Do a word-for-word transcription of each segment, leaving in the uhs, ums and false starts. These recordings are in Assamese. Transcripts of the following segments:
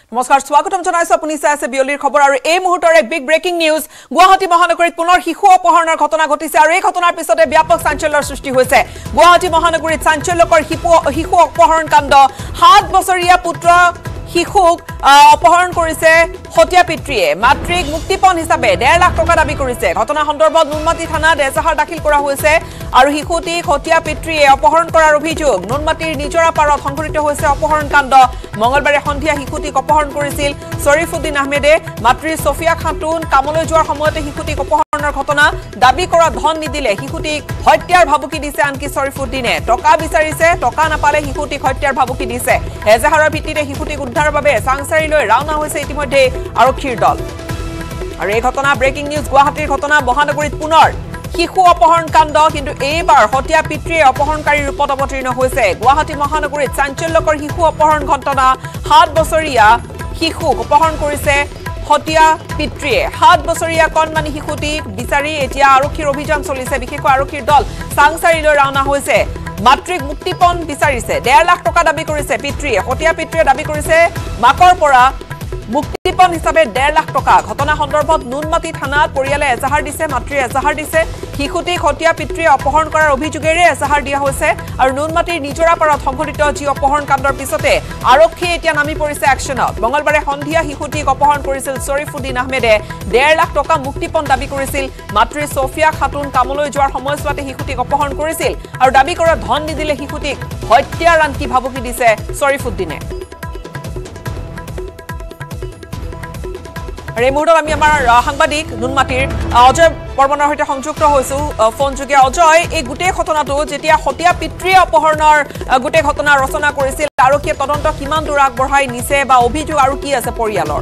নমস্কাৰ স্বাগতম জনাইছো আপুনি চাই আছে বিয়লিৰ খবৰ আৰু এই মুহূৰ্তৰ এক বিগ ব্ৰেকিং নিউজ গুৱাহাটী মহানগৰীত পুনৰ শিশু অপহৰণৰ ঘটনা ঘটিছে আৰু এই ঘটনাৰ পিছতে ব্যাপক চাঞ্চল্যৰ সৃষ্টি হৈছে গুৱাহাটী মহানগৰীত চাঞ্চল্যকৰ শিশু অপহৰণ কাণ্ড সাত বছৰীয়া পুত্ৰ শিশুক অপহৰণ কৰিছে হত্যা পিতৃয়ে মাতৃক মুক্তিপণ হিচাপে ডেৰ লাখ টকা দাবী কৰিছে ঘটনা সন্দৰ্ভত নুনমাটি থানাত এজাহাৰ দাখিল কৰা হৈছে আৰু শিশুটিক হত্যা পিতৃয়ে অপহৰণ কৰাৰ অভিযোগ নুনমাটিৰ নিজৰা পাৰত সংঘটিত হৈছে অপহৰণ কাণ্ড মঙ্গলবাৰে সন্ধিয়া শিশুটিক অপহৰণ কৰিছিল শৰীফুদ্দিন আহমেদে মাতৃ সফিয়া খাতুন কামলৈ যোৱাৰ সময়তে শিশুটিক অপহৰণৰ ঘটনা দাবী কৰা ধন নিদিলে শিশুটিক হত্যাৰ ভাবুকি দিছে আনকি শৰীফুদ্দিনে টকা বিচাৰিছে টকা নাপালে শিশুটিক হত্যাৰ ভাবুকি দিছে এজাহাৰৰ ভিত্তিতে শিশুটিক উদ্ধাৰৰ বাবে সাংসাৰীলৈ ৰাওনা হৈছে ইতিমধ্যে আৰক্ষীৰ দল আৰু এই ঘটনা ব্ৰেকিং নিউজ গুৱাহাটীৰ ঘটনা মহানগৰীত পুনৰ শিশু অপহৰণ কাণ্ড কিন্তু এইবাৰ হত্যা পিতৃয়ে অপহৰণকাৰী ৰূপত অৱতীৰ্ণ হৈছে গুৱাহাটী মহানগৰীত চাঞ্চল্যকৰ শিশু অপহৰণ ঘটনা সাত বছৰীয়া শিশুক অপহৰণ কৰিছে হত্যা পিতৃয়ে সাত বছৰীয়া কণমানি শিশুটিক বিচাৰি এতিয়া আৰক্ষীৰ অভিযান চলিছে বিশেষকৈ আৰক্ষীৰ দল সাংসাৰীলৈ ৰাওনা হৈছে মাতৃক মুক্তিপণ বিচাৰিছে ডেৰ লাখ টকা দাবী কৰিছে পিতৃয়ে হত্যা পিতৃয়ে দাবী কৰিছে মাকৰ পৰা মুক্তিপণ হিচাপে ডেৰ লাখ টকা ঘটনা সন্দৰ্ভত নুনমাটি থানাত পৰিয়ালে এজাহাৰ দিছে মাতৃয়ে এজাহাৰ দিছে শিশুটিক হত্যা পিতৃয়ে অপহৰণ কৰাৰ অভিযোগেৰে এজাহাৰ দিয়া হৈছে আৰু নুনমাটিৰ নিজৰা পাৰত সংঘটিত যি অপহৰণ কাণ্ডৰ পিছতে আৰক্ষী এতিয়া নামি পৰিছে একশ্যনত মঙ্গলবাৰে সন্ধিয়া শিশুটিক অপহৰণ কৰিছিল শৰীফুদ্দিন আহমেদে ডেৰ লাখ টকা মুক্তিপণ দাবী কৰিছিল মাতৃ সফিয়া খাতুন কামলৈ যোৱাৰ সময়ছোৱাতে শিশুটিক অপহৰণ কৰিছিল আৰু দাবী কৰা ধন নিদিলে শিশুটিক হত্যাৰ আনকি ভাবুকি দিছে শৰীফুদ্দিনে এই মুহূৰ্তত আমি আমাৰ সাংবাদিক নুনমাটিৰ অজয় বৰ্মনৰ সৈতে সংযুক্ত হৈছো ফোন যোগে অজয় এই গোটেই ঘটনাটো যেতিয়া হত্যা পিতৃয়ে অপহৰণৰ গোটেই ঘটনা ৰচনা কৰিছিল আৰক্ষীয়ে তদন্ত কিমান দূৰ আগবঢ়াই নিছে বা অভিযোগ আৰু কি আছে পৰিয়ালৰ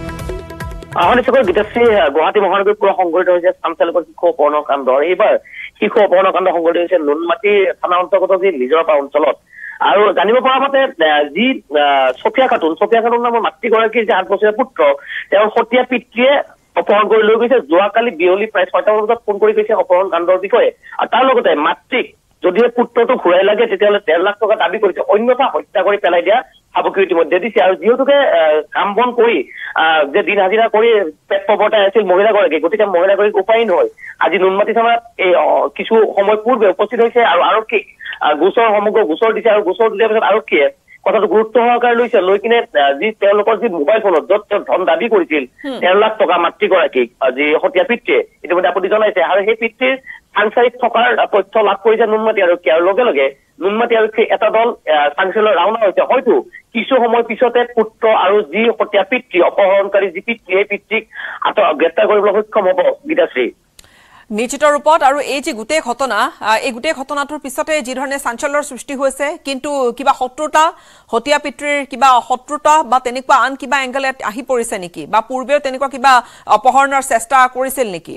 আহনিছকৰ গীতাশ্ৰী গুৱাহাটী মহানগৰীত পুৰা সংঘটিত হৈছে চাঞ্চল্যকৰ শিশু অপহৰণ কাণ্ড এইবাৰ শিশু অপহৰণ কাণ্ড সংঘটিত হৈছে নুনমাটি থানা অন্তৰ্গত যি নিজৰা অঞ্চলত আৰু জানিব পৰা মতে যি সফিয়া খাতুন সফিয়া খাতুন নামৰ মাতৃগৰাকীৰ যে আঠ বছৰীয়া পুত্ৰ তেওঁৰ হত্যা পিতৃয়ে অপহৰণ কৰি লৈ গৈছে যোৱাকালি বিয়লি প্ৰায় ছয়টা বজাত ফোন কৰি গৈছে অপহৰণ কাণ্ডৰ বিষয়ে আৰু তাৰ লগতে মাতৃক যদিহে পুত্ৰটো ঘূৰাই লাগে তেতিয়াহ'লে ডেৰ লাখ টকা দাবী কৰিছে অন্যথা হত্যা কৰি পেলাই দিয়া ভাবুকি ইতিমধ্যে দিছে আৰু যিহেতুকে কাম বন কৰি যে দিন হাজিৰা কৰি পেট প্ৰৱৰ্তাই আছিল মহিলাগৰাকী গতিকে মহিলাগৰাকীক উপায় নহয় আজি নুনমাটি থানাত এই কিছু সময় পূৰ্বে উপস্থিত হৈছে আৰু আৰক্ষীক গোচৰ সমগ্ৰ গোচৰ দিছে আৰু গোচৰ দিয়াৰ পিছত আৰক্ষীয়ে কথাটো গুৰুত্ব সহকাৰে লৈছে লৈ কিনে যি তেওঁলোকৰ যি মোবাইল ফোনত য'ত তেওঁ ধন দাবী কৰিছিল ডেৰ লাখ টকা মাতৃগৰাকীক যি হত্যা পিতৃয়ে ইতিমধ্যে আপুনি জনাইছে আৰু সেই পিতৃৰ সাংসাৰিক থকাৰ তথ্য লাভ কৰিছে নুনমাটি আৰক্ষী আৰু লগে লগে নুনমাটি আৰক্ষী এটা দল সাংসাৰীলৈ ৰাওনা হৈছে হয়তো কিছু সময় পিছতে পুত্ৰ আৰু যি হত্যা পিতৃ অপহৰণকাৰী যি পিতৃ সেই পিতৃক গ্ৰেপ্তাৰ কৰিবলৈ সক্ষম হ'ব গীতাশ্ৰী নিশ্চিত ৰূপত আৰু এই যে গোটেই ঘটনা এই গোটেই ঘটনাটোৰ পিছতে যি ধৰণে চাঞ্চল্যৰ সৃষ্টি হৈছে কিন্তু কিবা শত্ৰুতা হত্যা পিতৃৰ কিবা শত্ৰুতা বা তেনেকুৱা আন কিবা এংগেলত আহি পৰিছে নেকি বা পূৰ্বেও তেনেকুৱা কিবা অপহৰণৰ চেষ্টা কৰিছিল নেকি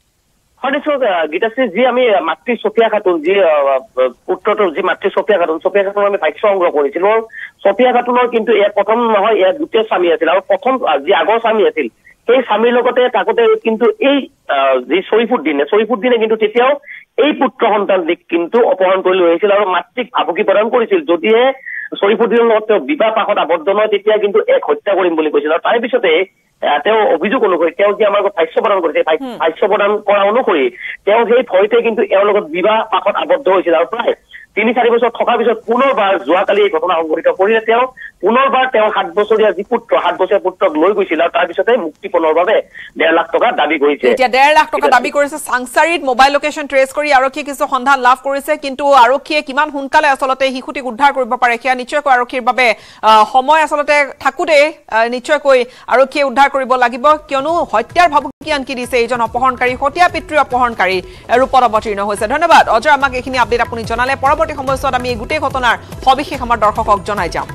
হয়তো গীতাশ্ৰী যি আমি মাতৃ সফিয়া খাতুন যি পুত্ৰটোৰ যি মাতৃ সফিয়া খাতুন সফিয়া খাতুন আমি ভাষ্য সংগ্ৰহ কৰিছিলো সফিয়া খাতুনৰ কিন্তু এয়া প্ৰথম নহয় এয়া দ্বিতীয় স্বামী আছিল আৰু প্ৰথম যি আগৰ স্বামী আছিল সেই স্বামীৰ লগতে থাকোতে কিন্তু এই যি শৰীফুদ্দিনে শৰীফুদ্দিনে কিন্তু তেতিয়াও এই পুত্ৰ সন্তানটিক কিন্তু অপহৰণ কৰি লৈ আহিছিল আৰু মাতৃক ভাবুকি প্ৰদান কৰিছিল যদিহে শৰীফুদ্দিনৰ লগত তেওঁ বিবাহ পাশত আবদ্ধ নহয় তেতিয়া কিন্তু এক হত্যা কৰিম বুলি কৈছিল আৰু তাৰ পিছতে তেওঁ অভিযোগ অনুসৰি তেওঁ যি আমাৰ ভাষ্য প্ৰদান কৰিছে ভাষ্য প্ৰদান কৰা অনুসৰি তেওঁ সেই ভয়তে কিন্তু এওঁৰ লগত বিবাহ পাশত আবদ্ধ হৈছিল আৰু প্ৰায় তিনি চাৰি বছৰ থকাৰ পিছত পুনৰবাৰ যোৱাকালি এই ঘটনা সংঘটিত কৰিলে তেওঁ পুনৰবাৰ তেওঁ সাত বছৰীয়া যি পুত্ৰ সাত বছৰীয়া পুত্ৰক লৈ গৈছিল আৰু তাৰ পিছতে মুক্তিপণৰ বাবে ডেৰ লাখ টকা দাবী কৰিছে এতিয়া ডেৰ লাখ টকা দাবী কৰিছে সাংসাৰীত মোবাইল লোকেশ্যন ট্ৰেচ কৰি আৰক্ষীয়ে কিছু সন্ধান লাভ কৰিছে কিন্তু আৰক্ষীয়ে কিমান সোনকালে আচলতে শিশুটিক উদ্ধাৰ কৰিব পাৰে সেয়া নিশ্চয়কৈ আৰক্ষীৰ বাবে সময় আচলতে থাকোতে নিশ্চয়কৈ আৰক্ষীয়ে উদ্ধাৰ কৰিব লাগিব কিয়নো হত্যাৰ ভাবুকি আনকি দিছে এইজন অপহৰণকাৰী হত্যা পিতৃ অপহৰণকাৰী ৰূপত অৱতীৰ্ণ হৈছে ধন্যবাদ অজয় আমাক এইখিনি আপডেট আপুনি জনালে পৰৱৰ্তী সময়ছোৱাত আমি এই গোটেই ঘটনাৰ সবিশেষ আমাৰ দৰ্শকক জনাই যাম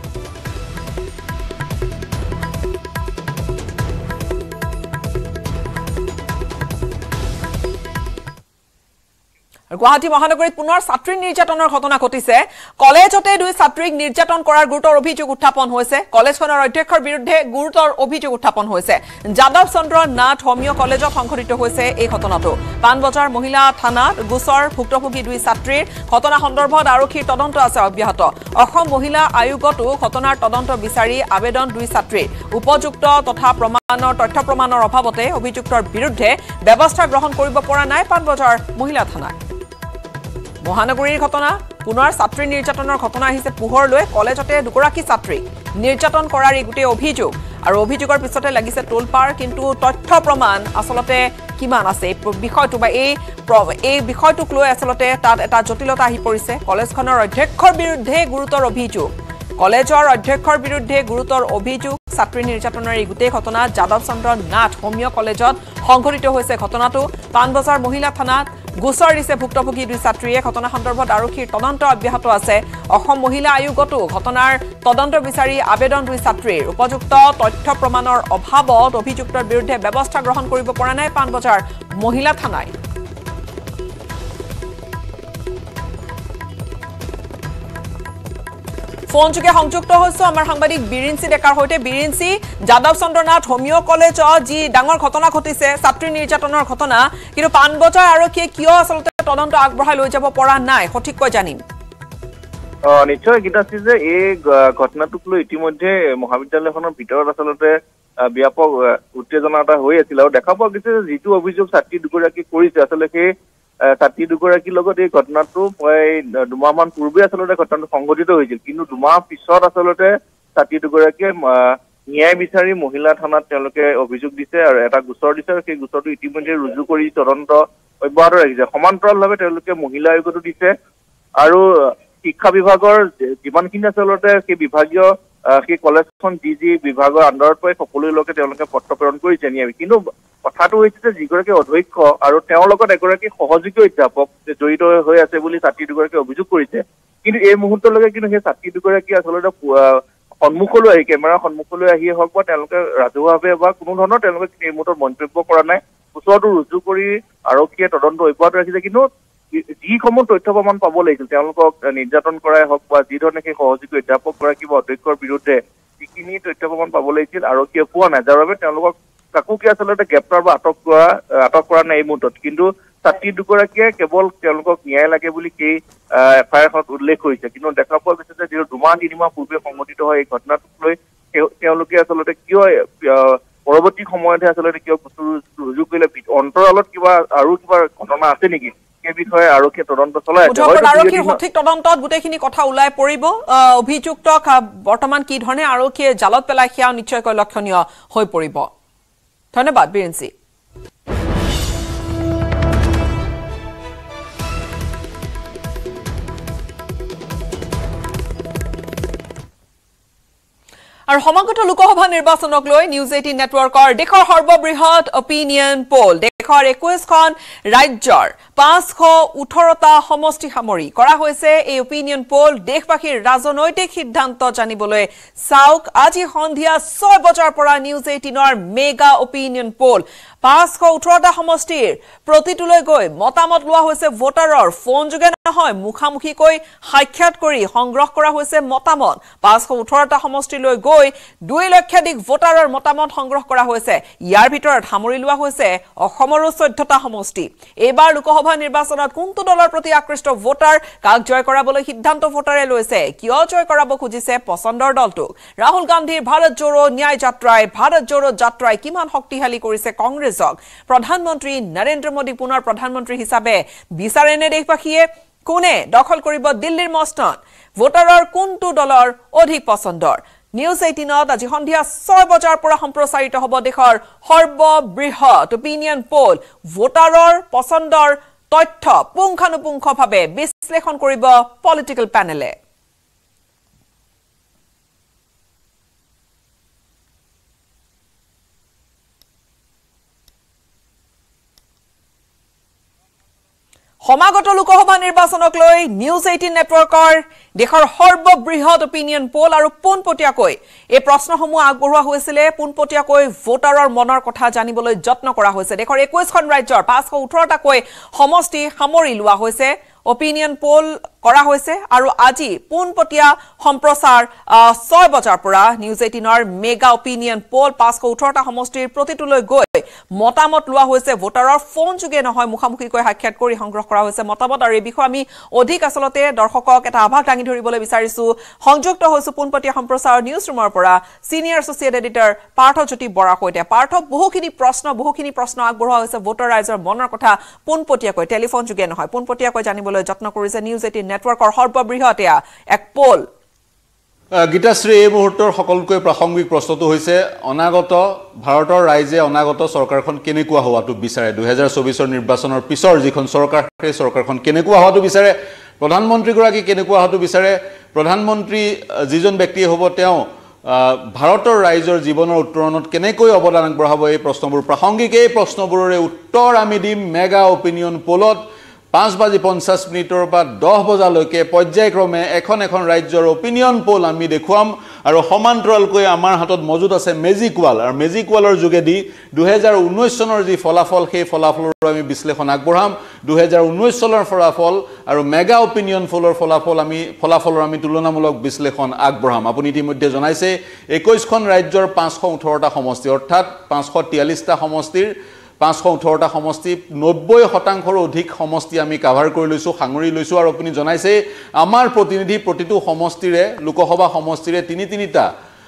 গুৱাহাটী মহানগৰীত পুনৰ ছাত্ৰী নিৰ্যাতনৰ ঘটনা ঘটিছে কলেজতে দুই ছাত্ৰীক নিৰ্যাতন কৰাৰ গুৰুতৰ অভিযোগ উত্থাপন হৈছে কলেজখনৰ অধ্যক্ষৰ বিৰুদ্ধে গুৰুতৰ অভিযোগ উত্থাপন হৈছে যাদৱ চন্দ্ৰ নাথ হোমিও কলেজত সংঘটিত হৈছে এই ঘটনাটো পানবজাৰ মহিলা থানাত গোচৰ ভুক্তভোগী দুই ছাত্ৰীৰ ঘটনা সন্দৰ্ভত আৰক্ষীৰ তদন্ত আছে অব্যাহত অসম মহিলা আয়োগতো ঘটনাৰ তদন্ত বিচাৰি আবেদন দুই ছাত্ৰীৰ উপযুক্ত তথা প্ৰমাণৰ তথ্য প্ৰমাণৰ অভাৱতে অভিযুক্তৰ বিৰুদ্ধে ব্যৱস্থা গ্ৰহণ কৰিব পৰা নাই পানবজাৰ মহিলা থানা মহানগৰীৰ ঘটনা পুনৰ ছাত্ৰী নিৰ্যাতনৰ ঘটনা আহিছে পোহৰলৈ কলেজতে দুগৰাকী ছাত্ৰী নিৰ্যাতন কৰাৰ গুটে অভিযোগ আৰু অভিযোগৰ পিছতে লাগিছে টোলপাৰ কিন্তু তথ্য প্ৰমাণ আসলতে কিমান আছে এই বিষয়টো বা এই এই বিষয়টোক লৈ আসলতে তাত এটা জটিলতা আহি পৰিছে কলেজখনৰ অধ্যক্ষৰ বিৰুদ্ধে গুৰুতৰ অভিযোগ কলেজৰ অধ্যক্ষৰ বিৰুদ্ধে গুৰুতৰ অভিযোগ ছাত্ৰী নিৰ্যাতনৰ এই গুটে ঘটনা যাদৱ চন্দ্ৰ নাথ হোমিও কলেজত সংঘটিত হৈছে ঘটনাটো পানবজাৰ মহিলা থানাত গোচৰ দিছে ভুক্তভোগী দুই ছাত্ৰীয়ে ঘটনা সন্দৰ্ভত আৰক্ষীৰ তদন্ত অব্যাহত আছে অসম মহিলা আয়োগতো ঘটনাৰ তদন্ত বিচাৰি আবেদন দুই ছাত্ৰীৰ উপযুক্ত তথ্য প্ৰমাণৰ অভাৱত অভিযুক্তৰ বিৰুদ্ধে ব্যৱস্থা গ্ৰহণ কৰিব পৰা নাই পানবজাৰ মহিলা থানাই ফোন যোগে সংযুক্ত হৈছে আমাৰ সাংবাদিক বিৰিঞ্চি ডেকাৰ হৈতে বিৰিঞ্চি যাদৱ চন্দ্ৰনাথ হোমিও কলেজত যি ডাঙৰ ঘটনা ঘটিছে ছাত্ৰী নিৰ্যাতনৰ ঘটনা কিন্তু পানবজাৰ আৰক্ষীয়ে কিয় আসলতে তদন্ত আগবঢ়াই লৈ যাব পৰা নাই সঠিককৈ জানিম অ নিশ্চয় গীতাশ্ৰী যে এই ঘটনাটোক লৈ ইতিমধ্যে মহাবিদ্যালয়খনৰ ভিতৰত আসলতে ব্যাপক উত্তেজনা এটা হৈ আছিল আৰু দেখা পোৱা গৈছে যে যিটো অভিযোগ ছাত্ৰী দুগৰাকী কৰিছে আসলে সেই ছাত্ৰী দুগৰাকীৰ লগত এই ঘটনাটো প্ৰায় দুমাহমান পূৰ্বে আসলতে ঘটনাটো সংঘটিত হৈছিল কিন্তু দুমাহ পিছত আসলতে ছাত্ৰী দুগৰাকীয়ে ন্যায় বিচাৰি মহিলা থানাত তেওঁলোকে অভিযোগ দিছে আৰু এটা গোচৰ দিছে আৰু সেই গোচৰটো ইতিমধ্যে ৰুজু কৰি তদন্ত অব্যাহত ৰাখিছে সমান্তৰালভাৱে তেওঁলোকে মহিলা আয়োগতো দিছে আৰু শিক্ষা বিভাগৰ যিমানখিনি আসলতে সেই বিভাগীয় সেই কলেজখন যি যি বিভাগৰ আণ্ডাৰত পৰে সকলো লোকে তেওঁলোকে পত্ৰ প্ৰেৰণ কৰিছে নিয়াবি কিন্তু কথাটো হৈছে যে যিগৰাকী অধ্যক্ষ আৰু তেওঁৰ লগত এগৰাকী সহযোগী অধ্যাপক জড়িত হৈ আছে বুলি ছাত্ৰী দুগৰাকী অভিযোগ কৰিছে কিন্তু এই মুহূৰ্তলৈকে কিন্তু সেই ছাত্ৰী দুগৰাকী আসলতে সন্মুখলৈ আহি কেমেৰাৰ সন্মুখলৈ আহিয়ে হওক বা তেওঁলোকে ৰাজহুৱাভাৱে বা কোনো ধৰণৰ তেওঁলোকে এই মুহূৰ্তত মন্তব্য কৰা নাই গোচৰটো ৰুজু কৰি আৰক্ষীয়ে তদন্ত অব্যাহত ৰাখিছে কিন্তু যিসমূহ তথ্য প্ৰমাণ পাব লাগিছিল তেওঁলোকক নিৰ্যাতন কৰাই হওক বা যি ধৰণে সেই সহযোগী অধ্যাপক গৰাকী বা অধ্যক্ষৰ বিৰুদ্ধে যিখিনি তথ্য প্ৰমাণ পাব লাগিছিল আৰক্ষীয়ে পোৱা নাই যাৰ বাবে তেওঁলোকক কাকো কি আসলতে গ্ৰেপ্তাৰ বা আটক কৰা আটক কৰা নাই এই মুহূৰ্তত কিন্তু ছাত্ৰী দুগৰাকীয়ে কেৱল তেওঁলোকক ন্যায় লাগে বুলি সেই এফ আই আৰখনত উল্লেখ কৰিছে কিন্তু দেখা পোৱা গৈছে যে যিহেতু দুমাহ তিনিমাহ পূৰ্বে সংঘটিত হয় এই ঘটনাটোক লৈ তেওঁলোকে আসলতে কিয় পৰৱৰ্তী সময়তহে আসলতে কিয় ৰুজু কৰিলে অন্তৰালত কিবা আৰু কিবা ঘটনা আছে নেকি সেই বিষয়ে আৰক্ষীয়ে তদন্ত চলাই আছে আৰক্ষীৰ সঠিক তদন্তত গোটেইখিনি কথা ওলাই পৰিব অভিযুক্তক বৰ্তমান কি ধৰণে আৰক্ষীয়ে জালত পেলাই সেয়া নিশ্চয়কৈ লক্ষণীয় হৈ পৰিব ধন্যবাদ বিৰিঞ্চি আৰু সমাগত লোকসভা নিৰ্বাচনক লৈ নিউজ এইটিন নেটৱৰ্কৰ দেশৰ সৰ্ববৃহৎ অপিনিয়ন পোল দেশৰ একৈশখন ৰাজ্যৰ পাঁচশ ওঠৰটা সমষ্টি সামৰি কৰা হৈছে এই অপিনিয়ন পোল দেশবাসীৰ ৰাজনৈতিক সিদ্ধান্ত জানিবলৈ চাওক আজি সন্ধিয়া ছয় বজাৰ পৰা নিউজ এইটিনৰ মেগা অপিনিয়ন পোল পাঁচশ ওঠৰটা সমষ্টিৰ প্ৰতিটোলৈ গৈ মতামত লোৱা হৈছে ভোটাৰৰ ফোন যোগে নহয় মুখামুখিকৈ সাক্ষাৎ কৰি সংগ্ৰহ কৰা হৈছে মতামত পাঁচশ ওঠৰটা সমষ্টিলৈ গৈ দুই লক্ষাধিক ভোটাৰৰ মতামত সংগ্ৰহ কৰা হৈছে ইয়াৰ ভিতৰত সামৰি লোৱা হৈছে অসমৰ চৈধ্যটা সমষ্টি এইবাৰ লোকসভা নিৰ্বাচনত কোনটো দলৰ প্ৰতি আকৃষ্ট ভোটাৰ কাক জয় কৰাবলৈ সিদ্ধান্ত ভোটাৰে লৈছে কিয় জয় কৰাব খুজিছে পছন্দৰ দলটোক ৰাহুল গান্ধীৰ ভাৰত জোড়ো ন্যায় যাত্ৰাই ভাৰত জোড়ো যাত্ৰাই কিমান শক্তিশালী কৰিছে কংগ্ৰেছক প্ৰধানমন্ত্ৰী নৰেন্দ্ৰ মোদী পুনৰ প্ৰধানমন্ত্ৰী হিচাপে বিচাৰেনে দেশবাসীয়ে কোনে দখল কৰিব দিল্লীৰ মস্তন ভোটাৰৰ কোনটো দলৰ অধিক পছন্দৰ নিউজ এইটিনত আজি সন্ধিয়া ছয় বজাৰ পৰা সম্প্ৰচাৰিত হ'ব দেশৰ সৰ্ববৃহৎ অপিনিয়ন পোল ভোটাৰৰ পছন্দৰ তথ্য পুংখানুপুংখভাৱে বিশ্লেষণ কৰিব পলিটিকেল পেনেলে সমাগত লোকসভা নিৰ্বাচনক লৈ নিউজ এইটিন নেটৱৰ্কৰ দেশৰ সৰ্ববৃহৎ অপিনিয়ন পোল আৰু পোনপটীয়াকৈ এই প্ৰশ্নসমূহ আগবঢ়োৱা হৈছিল পোনপটীয়াকৈ ভোটাৰৰ মনৰ কথা জানিবলৈ যত্ন কৰা হৈছে দেশৰ একৈশখন ৰাজ্যৰ পাঁচশ ওঠৰটাকৈ সমষ্টি সামৰি লোৱা হৈছে অপিনিয়ন পোল কৰা হৈছে আৰু আজি পোনপটীয়া সম্প্ৰচাৰ ছয় বজাৰ পৰা নিউজ এইটিনৰ মেগা অপিনিয়ন পোল পাঁচশ ওঠৰটা সমষ্টিৰ প্ৰতিটোলৈ গৈ মতামত লোৱা হৈছে ভোটাৰৰ ফোন যোগে নহয় মুখামুখিকৈ সাক্ষাৎ কৰি সংগ্ৰহ কৰা হৈছে মতামত আৰু এই বিষয়ে আমি অধিক আসলতে দৰ্শকক এটা আভাস দাঙি ধৰিবলৈ বিচাৰিছো সংযুক্ত হৈছো পোনপটীয়া সম্প্ৰচাৰ নিউজ ৰুমৰ পৰা senior associate editor Parthajyoti Bora কৈতে পাৰ্থ বহুখিনি প্ৰশ্ন বহুখিনি প্ৰশ্ন আগবঢ়োৱা হৈছে ভোটাৰ ৰাইজৰ মনৰ কথা পোনপটীয়াকৈ টেলিফোন যোগে নহয় পোনপটীয়াকৈ জানিবলৈ যত্ন কৰিছে নিউজ এইটিন নেটৱৰ্কৰ সৰ্ববৃহৎ এক পোল গীতাশ্ৰী এই মুহূৰ্তৰ সকলোকৈ প্ৰাসংগিক প্ৰশ্নটো হৈছে অনাগত ভাৰতৰ ৰাইজে অনাগত চৰকাৰখন কেনেকুৱা হোৱাটো বিচাৰে দুই হাজাৰ চৌবিশৰ নিৰ্বাচনৰ পিছৰ যিখন চৰকাৰ সেই চৰকাৰখন কেনেকুৱা হোৱাটো বিচাৰে প্ৰধানমন্ত্ৰীগৰাকী কেনেকুৱা হোৱাটো বিচাৰে প্ৰধানমন্ত্ৰী যিজন ব্যক্তি হ'ব তেওঁ ভাৰতৰ ৰাইজৰ জীৱনৰ উত্তৰণত কেনেকৈ অৱদান আগবঢ়াব এই প্ৰশ্নবোৰ প্ৰাসংগিক এই প্ৰশ্নবোৰৰে উত্তৰ আমি দিম মেগা অপিনিয়ন পোলত পাঁচ বাজি পঞ্চাছ মিনিটৰ পৰা দহ বজালৈকে পৰ্যায়ক্ৰমে এখন এখন ৰাজ্যৰ অপিনিয়ন পোল আমি দেখুৱাম আৰু সমান্তৰালকৈ আমাৰ হাতত মজুত আছে মেজিক ৱাল আৰু মেজিক ৱালৰ যোগেদি দুই হাজাৰ ঊনৈছ চনৰ যি ফলাফল সেই ফলাফলৰ আমি বিশ্লেষণ আগবঢ়াম দুই হাজাৰ ঊনৈছ চনৰ ফলাফল আৰু মেগা অপিনিয়ন পোলৰ ফলাফল আমি ফলাফলৰ আমি তুলনামূলক বিশ্লেষণ আগবঢ়াম আপুনি ইতিমধ্যে জনাইছে একৈশখন ৰাজ্যৰ পাঁচশ ওঠৰটা সমষ্টি অৰ্থাৎ পাঁচশ তিয়াল্লিছটা সমষ্টিৰ পাঁচশ ওঠৰটা সমষ্টি নব্বৈ শতাংশৰ অধিক সমষ্টি আমি কাভাৰ কৰি লৈছো সাঙুৰি লৈছো আৰু আপুনি জনাইছে আমাৰ প্ৰতিনিধি প্ৰতিটো সমষ্টিৰে লোকসভা সমষ্টিৰে তিনি তিনিটা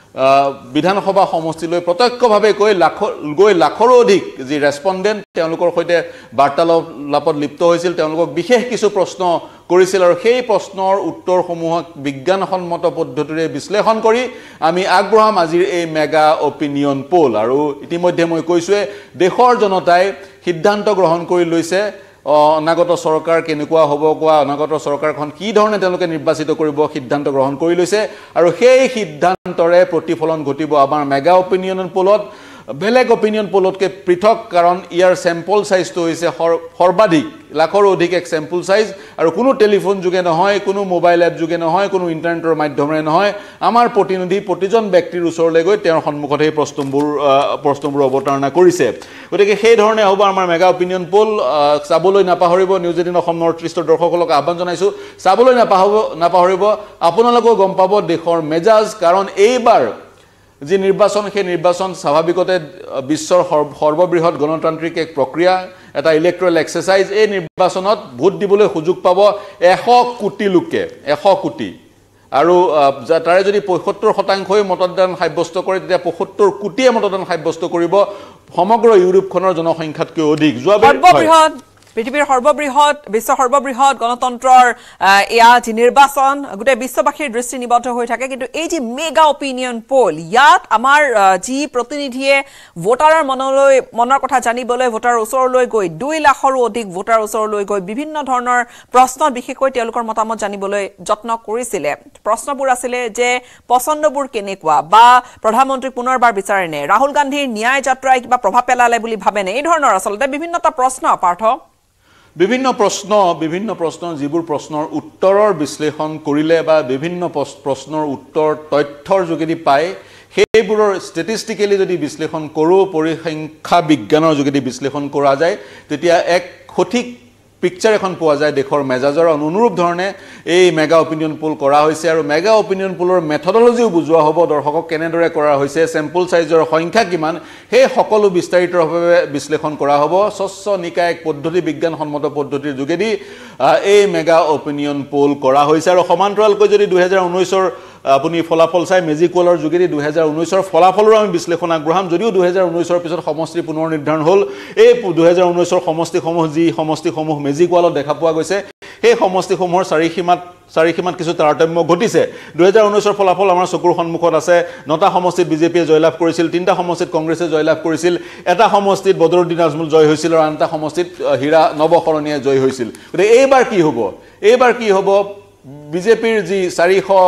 বিধানসভা সমষ্টিলৈ প্ৰত্যক্ষভাৱে গৈ লাখ গৈ লাখৰো অধিক যি ৰেছপণ্ডেণ্ট তেওঁলোকৰ সৈতে বাৰ্তালাপত লিপ্ত হৈছিল তেওঁলোকক বিশেষ কিছু প্ৰশ্ন কৰিছিল আৰু সেই প্ৰশ্নৰ উত্তৰসমূহক বিজ্ঞানসন্মত পদ্ধতিৰে বিশ্লেষণ কৰি আমি আগবঢ়াম আজিৰ এই মেগা অপিনিয়ন পোল আৰু ইতিমধ্যে মই কৈছোৱে দেশৰ জনতাই সিদ্ধান্ত গ্ৰহণ কৰি লৈছে অনাগত চৰকাৰ কেনেকুৱা হ'ব কোৱা অনাগত চৰকাৰখন কি ধৰণে তেওঁলোকে নিৰ্বাচিত কৰিব সিদ্ধান্ত গ্ৰহণ কৰি লৈছে আৰু সেই সিদ্ধান্তৰে প্ৰতিফলন ঘটিব আমাৰ মেগা অপিনিয়ন পোলত বেলেগ অপিনিয়ন পোলতকৈ পৃথক কাৰণ ইয়াৰ চেম্পল সাইজটো হৈছে সৰ্বাধিক লাখৰ অধিক এক চেম্পল সাইজ আৰু কোনো টেলিফোন যোগে নহয় কোনো মোবাইল এপ যোগে নহয় কোনো ইণ্টাৰনেটৰ মাধ্যমেৰে নহয় আমাৰ প্ৰতিনিধি প্ৰতিজন ব্যক্তিৰ ওচৰলৈ গৈ তেওঁৰ সন্মুখত সেই প্ৰশ্নবোৰ প্ৰশ্নবোৰ অৱতাৰণা কৰিছে গতিকে সেই ধৰণে হ'ব আমাৰ মেগা অপিনিয়ন পোল চাবলৈ নাপাহৰিব নিউজ এইটিন অসম নৰ্থ ইষ্টৰ দৰ্শকসকলক আহ্বান জনাইছো চাবলৈ নাপাহৰিব নাপাহৰিব আপোনালোকেও গম পাব দেশৰ মেজাজ কাৰণ এইবাৰ যি নিৰ্বাচন সেই নিৰ্বাচন স্বাভাৱিকতে বিশ্বৰ সৰ্ববৃহৎ গণতান্ত্ৰিক এক প্ৰক্ৰিয়া এটা ইলেক্ট্ৰল এক্সাৰচাইজ এই নিৰ্বাচনত ভোট দিবলৈ সুযোগ পাব এশ কোটি লোকে এশ কোটি আৰু তাৰে যদি পঁয়সত্তৰ শতাংশই মতদান সাব্যস্ত কৰে তেতিয়া পঁয়সত্তৰ কোটিয়ে মতদান সাব্যস্ত কৰিব সমগ্ৰ ইউৰোপখনৰ জনসংখ্যাতকৈ অধিক যোৱা পৃথিৱীৰ সৰ্ববৃহৎ বিশ্বৰ সৰ্ববৃহৎ গণতন্ত্ৰৰ এয়া যি নিৰ্বাচন গোটেই বিশ্ববাসীৰ দৃষ্টি নিবদ্ধ হৈ থাকে কিন্তু এই যি মেগা অপিনিয়ন পোল ইয়াত আমাৰ যি প্ৰতিনিধিয়ে ভোটাৰৰ মনলৈ মনৰ কথা জানিবলৈ ভোটাৰৰ ওচৰলৈ গৈ দুই লাখৰো অধিক ভোটাৰৰ ওচৰলৈ গৈ বিভিন্ন ধৰণৰ প্ৰশ্ন বিশেষকৈ তেওঁলোকৰ মতামত জানিবলৈ যত্ন কৰিছিলে প্ৰশ্নবোৰ আছিলে যে পছন্দবোৰ কেনেকুৱা বা প্ৰধানমন্ত্ৰীক পুনৰবাৰ বিচাৰেনে ৰাহুল গান্ধীৰ ন্যায় যাত্ৰাই কিবা প্ৰভাৱ পেলালে বুলি ভাবেনে এই ধৰণৰ আচলতে বিভিন্নটা প্ৰশ্ন পাৰ্থ বিভিন্ন প্ৰশ্ন বিভিন্ন প্ৰশ্ন যিবোৰ প্ৰশ্নৰ উত্তৰৰ বিশ্লেষণ কৰিলে বা বিভিন্ন প্ৰশ্নৰ উত্তৰ তথ্যৰ যোগেদি পায় সেইবোৰৰ ষ্টেটিষ্টিকেলি যদি বিশ্লেষণ কৰোঁ পৰিসংখ্যা বিজ্ঞানৰ যোগেদি বিশ্লেষণ কৰা যায় তেতিয়া এক সঠিক পিকচাৰ এখন পোৱা যায় দেশৰ মেজাজৰ অনুৰূপ ধৰণে এই মেগা অপিনিয়ন পোল কৰা হৈছে আৰু মেগা অপিনিয়ন পোলৰ মেথডলজিও বুজোৱা হ'ব দৰ্শকক কেনেদৰে কৰা হৈছে চেম্পল সাইজৰ সংখ্যা কিমান সেই সকলো বিস্তাৰিতভাৱে বিশ্লেষণ কৰা হ'ব স্বচ্ছ নিকা এক পদ্ধতি বিজ্ঞানসন্মত পদ্ধতিৰ যোগেদি এই মেগা অপিনিয়ন পোল কৰা হৈছে আৰু সমান্তৰালকৈ যদি দুই হাজাৰ ঊনৈছৰ আপুনি ফলাফল চাই মেজিক ৱালৰ যোগেদি দুই হাজাৰ ঊনৈছৰ ফলাফলৰো আমি বিশ্লেষণ আগবঢ়াম যদিও দুই হাজাৰ ঊনৈছৰ পিছত সমষ্টি পুনৰ নিৰ্ধাৰণ হ'ল এই দুই হাজাৰ ঊনৈছৰ সমষ্টিসমূহ যি সমষ্টিসমূহ মেজিক ৱালত দেখা পোৱা গৈছে সেই সমষ্টিসমূহৰ চাৰিসীমাত চাৰিসীমাত কিছু তাৰতম্য ঘটিছে দুই হাজাৰ ঊনৈছৰ ফলাফল আমাৰ চকুৰ সন্মুখত আছে নটা সমষ্টিত বিজেপিয়ে জয়লাভ কৰিছিল তিনিটা সমষ্টিত কংগ্ৰেছে জয়লাভ কৰিছিল এটা সমষ্টিত বদৰুদ্দিন আজমল জয় হৈছিল আৰু আনটা সমষ্টিত হীৰা নৱশৰণীয়ে জয় হৈছিল গতিকে এইবাৰ কি হ'ব এইবাৰ কি হ'ব বিজেপিৰ যি চাৰিশ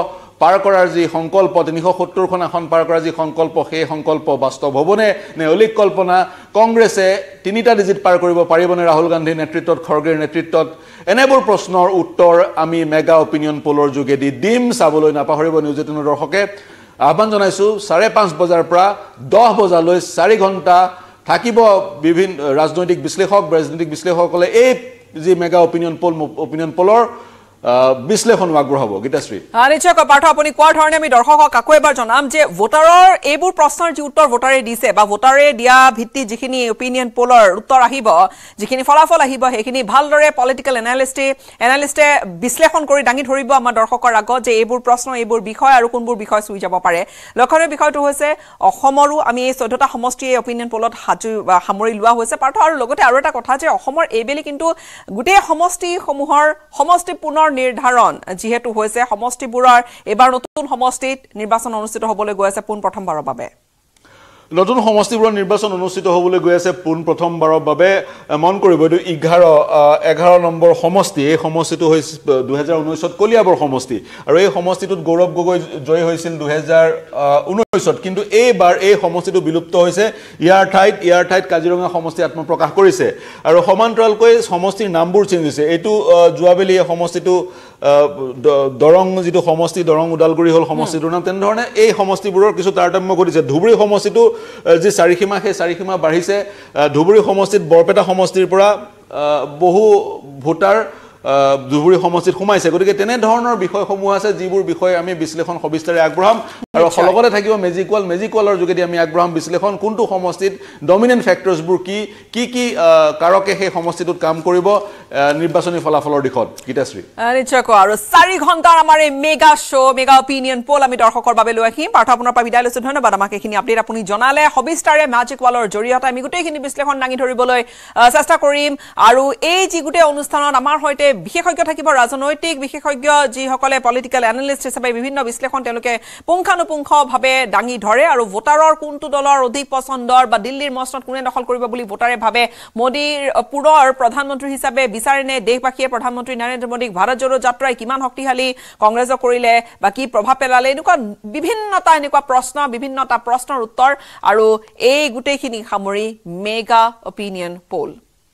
পাৰ কৰাৰ যি সংকল্প তিনিশ সত্তৰখন আসন পাৰ কৰাৰ যি সংকল্প সেই সংকল্প বাস্তৱ হ'বনে নে অলিক কল্পনা কংগ্ৰেছে তিনিটা ডিজিট পাৰ কৰিব পাৰিবনে ৰাহুল গান্ধীৰ নেতৃত্বত খৰগেৰ নেতৃত্বত এনেবোৰ প্ৰশ্নৰ উত্তৰ আমি মেগা অপিনিয়ন পোলৰ যোগেদি দিম চাবলৈ নাপাহৰিব নিউজ এইটিন দৰ্শকে আহ্বান জনাইছো চাৰে পাঁচ বজাৰ পৰা দহ বজালৈ চাৰি ঘণ্টা থাকিব বিভিন্ন ৰাজনৈতিক বিশ্লেষক ৰাজনৈতিক বিশ্লেষকসকলে এই যি মেগা অপিনিয়ন পোল অপিনিয়ন পোলৰ বিশ্লেষণ আগবঢ়াব গীতাশ্ৰী নিশ্চয় পাৰ্থ আপুনি কোৱাৰ ধৰণে আমি দৰ্শকক আকৌ এবাৰ জনাম যে ভোটাৰৰ এইবোৰ প্ৰশ্নৰ যি উত্তৰ ভোটাৰে দিছে বা ভোটাৰে দিয়া ভিত্তিত যিখিনি অপিনিয়ন পোলৰ উত্তৰ আহিব যিখিনি ফলাফল আহিব সেইখিনি ভালদৰে পলিটিকেল এনালিষ্টে এনালিষ্টে বিশ্লেষণ কৰি দাঙি ধৰিব আমাৰ দৰ্শকৰ আগত যে এইবোৰ প্ৰশ্ন এইবোৰ বিষয় আৰু কোনবোৰ বিষয় চুই যাব পাৰে লক্ষণীয় বিষয়টো হৈছে অসমৰো আমি এই চৈধ্যটা সমষ্টি এই অপিনিয়ন পোলত হাজু সামৰি লোৱা হৈছে পাৰ্থ আৰু লগতে আৰু এটা কথা যে অসমৰ এইবেলি কিন্তু গোটেই সমষ্টিসমূহৰ সমষ্টি পুনৰ নিৰ্ধাৰণ যেহেতু হৈছে সমষ্টিবোৰৰ এবাৰ নতুন সমষ্টিত নিৰ্বাচন অনুষ্ঠিত হ'বলৈ গৈ আছে পোন প্ৰথমবাৰৰ বাবে নতুন সমষ্টিবোৰৰ নিৰ্বাচন অনুষ্ঠিত হ'বলৈ গৈ আছে পোন প্ৰথমবাৰৰ বাবে মন কৰিব এইটো এঘাৰ এঘাৰ নম্বৰ সমষ্টি এই সমষ্টিটো হৈছে দুহেজাৰ ঊনৈছত কলিয়াবৰ সমষ্টি আৰু এই সমষ্টিটোত গৌৰৱ গগৈ জয়ী হৈছিল দুহেজাৰ ঊনৈছত কিন্তু এইবাৰ এই সমষ্টিটো বিলুপ্ত হৈছে ইয়াৰ ঠাইত ইয়াৰ ঠাইত কাজিৰঙা সমষ্টি আত্মপ্ৰকাশ কৰিছে আৰু সমান্তৰালকৈ সমষ্টিৰ নামবোৰ চেঞ্জ হৈছে এইটো যোৱাবেলি এই সমষ্টিটো দৰং যিটো সমষ্টি দৰং ওদালগুৰি হ'ল সমষ্টিটোৰ নাম তেনেধৰণে এই সমষ্টিবোৰৰ কিছু তাৰতম্য ঘটিছে ধুবুৰী সমষ্টিটো যি চাৰিসীমা সেই চাৰিসীমা বাঢ়িছে ধুবুৰী সমষ্টিত বৰপেটা সমষ্টিৰ পৰা বহু ভোটাৰ ধুবুৰী সমষ্টিত সোমাইছে গতিকে তেনে ধৰণৰ বিষয়সমূহ আছে যিবোৰ বিষয় আমি বিশ্লেষণ সবিস্তাৰে আগবঢ়াম আৰু লগতে থাকিব মেজিক ৱাল মেজিক ৱালৰ যোগেদি আমি আগবঢ়াম বিশ্লেষণ কোনটো সমষ্টিত ডমিনেণ্ট ফেক্টৰ্ছবোৰ কি কি কি কাৰকে সেই সমষ্টিটোত কাম কৰিব নিৰ্বাচনী ফলাফলৰ দিশত গীতাশ্ৰী নিশ্চয় আৰু চাৰি ঘণ্টাৰ আমাৰ এই mega show' mega opinion poll আমি দৰ্শকৰ বাবে লৈ আহিম পাৰ্থ আপোনাৰ পৰা বিদায় লৈছো ধন্যবাদ আমাক এইখিনি আপডেট আপুনি জনালে সবিস্তাৰে মেজিক ৱালৰ জৰিয়তে আমি গোটেইখিনি বিশ্লেষণ দাঙি ধৰিবলৈ চেষ্টা কৰিম আৰু এই যি গোটেই অনুষ্ঠানত আমাৰ সৈতে বিশেষজ্ঞ থাকিব ৰাজনৈতিক বিশেষজ্ঞ যিসকলে পলিটিকেল এনালিষ্ট হিচাপে বিভিন্ন বিশ্লেষণ তেওঁলোকে পুংখানুপুংখভাৱে দাঙি ধৰে আৰু ভোটাৰৰ কোনটো দলৰ অধিক পছন্দৰ বা দিল্লীৰ মসনদ কোনে দখল কৰিব বুলি ভোটাৰে ভাবে মোদীৰ পুনৰ প্ৰধানমন্ত্ৰী হিচাপে বিচাৰেনে দেশবাসীয়ে প্ৰধানমন্ত্ৰী নৰেন্দ্ৰ মোদীক ভাৰত জোড়ো যাত্ৰাই কিমান শক্তিশালী কংগ্ৰেছক কৰিলে বা কি প্ৰভাৱ পেলালে এনেকুৱা বিভিন্নটা এনেকুৱা প্ৰশ্ন বিভিন্নটা প্ৰশ্নৰ উত্তৰ আৰু এই গোটেইখিনি সামৰি mega opinion poll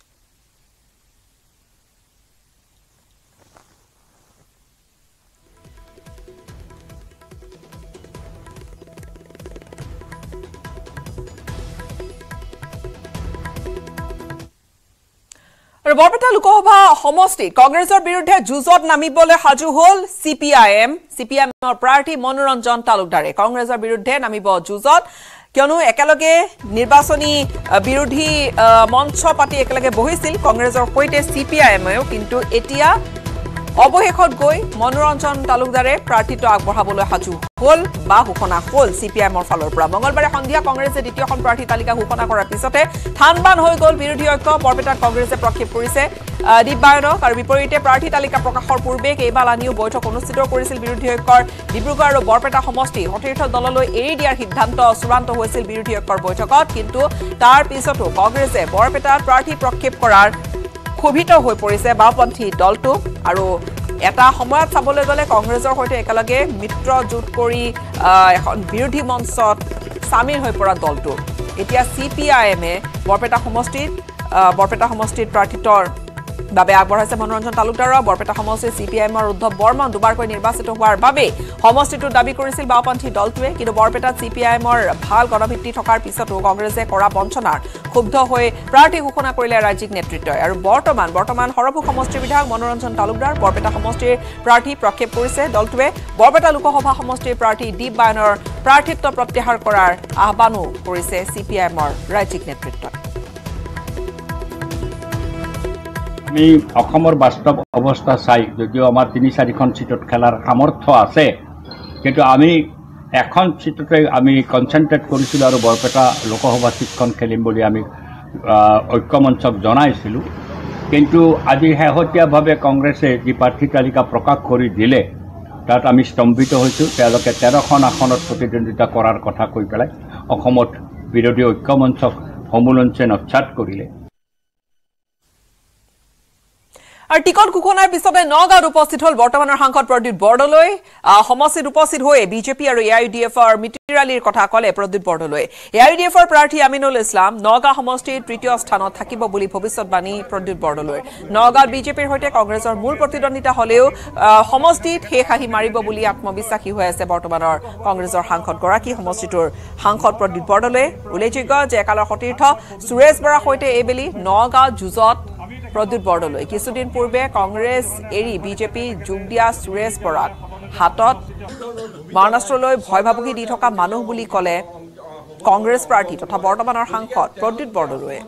Barpeta Lok Sabha সমষ্টিত কংগ্ৰেছৰ বিৰুদ্ধে যুঁজত নামিবলৈ সাজু হ'ল C P I M C P I এমৰ প্ৰাৰ্থী মনোৰঞ্জন তালুকদাৰে কংগ্ৰেছৰ বিৰুদ্ধে নামিব যুঁজত কিয়নো একেলগে নিৰ্বাচনী বিৰোধী মঞ্চ পাতি একেলগে বহিছিল কংগ্ৰেছৰ সৈতে চি পি আই এমেও কিন্তু এতিয়া অৱশেষত গৈ মনোৰঞ্জন তালুকদাৰে প্ৰাৰ্থিত্ব আগবঢ়াবলৈ সাজু হ'ল বা ঘোষণা হ'ল চি পি আই এমৰ ফালৰ পৰা মঙলবাৰে সন্ধিয়া কংগ্ৰেছে দ্বিতীয়খন প্ৰাৰ্থী তালিকা ঘোষণা কৰাৰ পিছতে থানবান হৈ গ'ল বিৰোধী ঐক্য বৰপেটাত কংগ্ৰেছে প্ৰক্ষেপ কৰিছে দীপবায়নক আৰু বিপৰীতে প্ৰাৰ্থী তালিকা প্ৰকাশৰ পূৰ্বে কেইবালানিও বৈঠক অনুষ্ঠিত কৰিছিল বিৰোধী ঐক্যৰ ডিব্ৰুগড় আৰু বৰপেটা সমষ্টি সতীৰ্থ দললৈ এৰি দিয়াৰ সিদ্ধান্ত চূড়ান্ত হৈছিল বিৰোধী ঐক্যৰ বৈঠকত কিন্তু তাৰ পিছতো কংগ্ৰেছে বৰপেটাত প্ৰাৰ্থী প্ৰক্ষেপ কৰাৰ ক্ষোভিত হৈ পৰিছে বাওঁপন্থী দলটো আৰু এটা সময়ত চাবলৈ গ'লে কংগ্ৰেছৰ সৈতে একেলগে মিত্ৰ জোঁট কৰি এখন বিৰোধী মঞ্চত চামিল হৈ পৰা দলটো এতিয়া চি পি আই এমে বৰপেটা সমষ্টিত বৰপেটা সমষ্টিত প্ৰাৰ্থিত্বৰ বাবে আগবঢ়াইছে মনোৰঞ্জন তালুকদাৰক বৰপেটা সমষ্টিত চি পি আই এমৰ উদ্ধৱ বৰ্মন দুবাৰকৈ নিৰ্বাচিত হোৱাৰ বাবে সমষ্টিটোত দাবী কৰিছিল বাওঁপন্থী দলটোৱে কিন্তু বৰপেটাত চি পি আই এমৰ ভাল গণভিত্তি থকাৰ পিছতো কংগ্ৰেছে কৰা বঞ্চনাৰ ক্ষুব্ধ হৈ প্ৰাৰ্থী ঘোষণা কৰিলে ৰাজ্যিক নেতৃত্বই আৰু বৰ্তমান বৰ্তমান সৰভোগ সমষ্টিৰ বিধায়ক মনোৰঞ্জন তালুকদাৰ বৰপেটা সমষ্টিৰ প্ৰাৰ্থী প্ৰক্ষেপ কৰিছে দলটোৱে বৰপেটা লোকসভা সমষ্টিৰ প্ৰাৰ্থী দীপবায়নৰ প্ৰাৰ্থিত্ব প্ৰত্যাহাৰ কৰাৰ আহ্বানো কৰিছে চি পি আই এমৰ ৰাজ্যিক নেতৃত্বই আমি অসমৰ বাস্তৱ অৱস্থা চাই যদিও আমাৰ তিনি চাৰিখন চিটত খেলাৰ সামৰ্থ্য আছে কিন্তু আমি এখন চিটতে আমি কনচেনট্ৰেট কৰিছিলোঁ আৰু বৰপেটা লোকসভা চিটখন খেলিম বুলি আমি ঐক্যমঞ্চক জনাইছিলোঁ কিন্তু আজি শেহতীয়াভাৱে কংগ্ৰেছে যি প্ৰাৰ্থী তালিকা প্ৰকাশ কৰি দিলে তাত আমি স্তম্ভিত হৈছোঁ তেওঁলোকে তেৰখন আসনত প্ৰতিদ্বন্দ্বিতা কৰাৰ কথা কৈ পেলাই অসমত বিৰোধী ঐক্যমঞ্চক সমুলঞ্চে নচ্ছাত কৰিলে আৰু টিকট ঘোষণাৰ পিছতে নগাঁৱত উপস্থিত হল বৰ্তমানৰ সাংসদ প্ৰদ্যুৎ বৰদলৈ সমষ্টিত উপস্থিত হৈ বিজেপি আৰু এ আই ইউ ডি এফৰ মিতিৰালিৰ কথা কলে Pradyut Bordoloi A I U D এফৰ প্ৰাৰ্থী আমিনুল ইছলাম নগাঁও সমষ্টিৰ তৃতীয় স্থানত থাকিব বুলি ভৱিষ্যতবাণী প্ৰদ্যুৎ বৰদলৈ নগাঁৱত বিজেপিৰ সৈতে কংগ্ৰেছৰ মূল প্ৰতিদ্বন্দ্বিতা হলেও সমষ্টিত শেষ আহি মাৰিব বুলি আত্মবিশ্বাসী হৈ আছে বৰ্তমানৰ কংগ্ৰেছৰ সাংসদগৰাকী সমষ্টিটোৰ সাংসদ প্ৰদ্যুৎ বৰদলৈ উল্লেখযোগ্য যে একালৰ সতীৰ্থ সুৰেশ বৰাৰ সৈতে এইবেলি নগাঁও যুঁজত প্ৰদ্যুৎ বৰদলৈ কিছুদিন পূৰ্বে কংগ্ৰেছ এৰি বিজেপি যোগ দিয়া সুৰেশ বৰাক হাতত মাৰণাস্ত্ৰলৈ ভয় ভাবুকি দি থকা মানুহ বুলি কলে কংগ্ৰেছ প্ৰাৰ্থী তথা বৰ্তমানৰ সাংসদ প্ৰদ্যুৎ বৰদলৈয়ে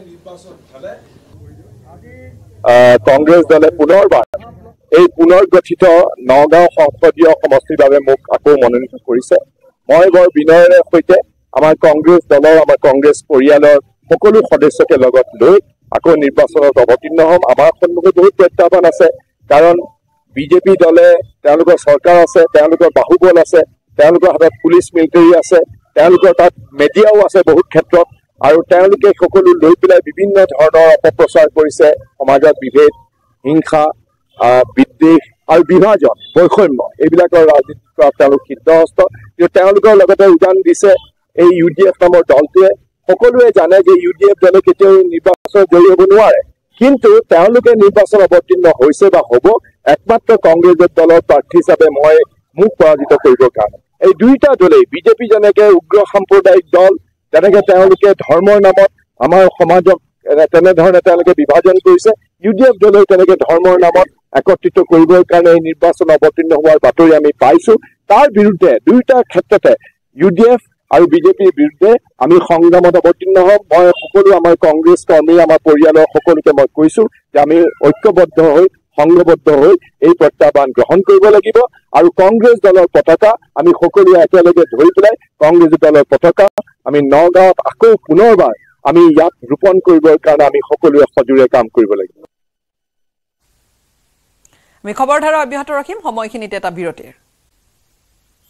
কংগ্ৰেছ দলে পুনৰবাৰ এই পুনৰ্গঠিত নগাঁও সংসদীয় সমষ্টিৰ বাবে মোক আকৌ মনোনীত কৰিছে মই বৰ বিনয়েৰে সৈতে আমাৰ কংগ্ৰেছ দলৰ আমাৰ কংগ্ৰেছ পৰিয়ালৰ সকলো সদস্যকে লগত লৈ আকৌ নিৰ্বাচনত অৱতীৰ্ণ হ'ম আমাৰ সন্মুখত বহুত প্ৰত্যাহ্বান আছে কাৰণ বিজেপি দলে তেওঁলোকৰ চৰকাৰ আছে তেওঁলোকৰ বাহুবল আছে তেওঁলোকৰ হাতত পুলিচ মিলিটাৰী আছে তেওঁলোকৰ তাত মিডিয়াও আছে বহুত ক্ষেত্ৰত আৰু তেওঁলোকে সকলো লৈ পেলাই বিভিন্ন ধৰণৰ অপপ্ৰচাৰ কৰিছে সমাজত বিভেদ হিংসা বিদ্বেষ আৰু বিভাজন বৈষম্য এইবিলাকৰ ৰাজনীতি কৰা তেওঁলোক সিদ্ধহস্ত কিন্তু তেওঁলোকৰ লগতে উদান দিছে এই ইউ ডি এফ নামৰ দলটোৱে সকলোৱে জানে যে ইউ ডি এফ দলে কেতিয়াও নিৰ্বাচনত জয়ী হ'ব নোৱাৰে কিন্তু তেওঁলোকে নিৰ্বাচন অৱতীৰ্ণ হৈছে বা হ'ব একমাত্ৰ কংগ্ৰেছ দলৰ প্ৰাৰ্থী হিচাপে মই মোক পৰাজিত কৰিবৰ কাৰণে এই দুইটা দলেই বিজেপি যেনেকে উগ্ৰ সাম্প্ৰদায়িক দল তেনেকে তেওঁলোকে ধৰ্মৰ নামত আমাৰ সমাজক তেনেধৰণে তেওঁলোকে বিভাজন কৰিছে ইউ ডি এফ দলেও তেনেকে ধৰ্মৰ নামত একত্ৰিত কৰিবৰ কাৰণে এই নিৰ্বাচন অৱতীৰ্ণ হোৱাৰ বাতৰি আমি পাইছো তাৰ বিৰুদ্ধে দুইটা ক্ষেত্ৰতে ইউ ডি এফ আৰু বিজেপিৰ বিৰুদ্ধে আমি সংগ্ৰামত অৱতীৰ্ণ হ'ম মই সকলো আমাৰ কংগ্ৰেছ কৰ্মী আমাৰ পৰিয়ালৰ সকলোকে মই কৈছো যে আমি ঐক্যবদ্ধ হৈ সংঘবদ্ধ হৈ এই প্ৰত্যাহ্বান গ্ৰহণ কৰিব লাগিব আৰু কংগ্ৰেছ দলৰ পতাকা আমি সকলোৱে একেলগে ধৰি পেলাই কংগ্ৰেছ দলৰ পতাকা আমি নগাঁৱত আকৌ পুনৰবাৰ আমি ইয়াত ৰোপণ কৰিবৰ কাৰণে আমি সকলোৱে সজোৰে কাম কৰিব লাগিব আমি খবৰ ধাৰা অব্যাহত ৰাখিম সময়খিনিতে এটা বিৰতিৰ